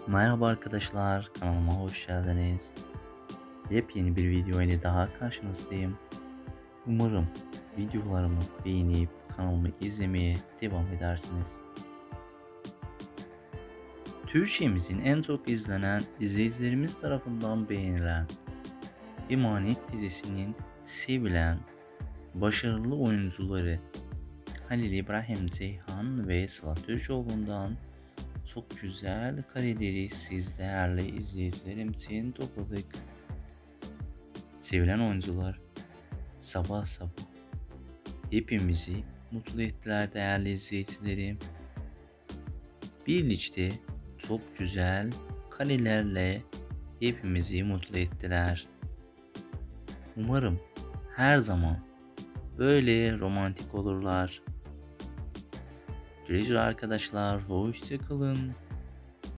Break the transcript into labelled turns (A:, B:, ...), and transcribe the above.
A: Merhaba arkadaşlar, kanalıma hoş geldiniz. Yepyeni bir video ile daha karşınızdayım. Umarım videolarımı beğenip kanalımı izlemeye devam edersiniz. Türkçemizin en çok izlenen, izleyicilerimiz tarafından beğenilen Emanet dizisinin sevilen, başarılı oyuncuları Halil İbrahim Ceyhan ve Sıla Türkoğlu'ndan çok güzel kareleri siz değerli izleyicilerim için topladık. Sevilen oyuncular sabah sabah hepimizi mutlu ettiler değerli izleyicilerim. Birlikte çok güzel karelerle hepimizi mutlu ettiler. Umarım her zaman böyle romantik olurlar. Güle güle arkadaşlar, hoşça kalın.